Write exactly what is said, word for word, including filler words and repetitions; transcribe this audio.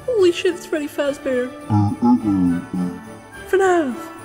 Holy shit, it's Freddy Fazbear. Uh, uh, uh, uh. F N A F.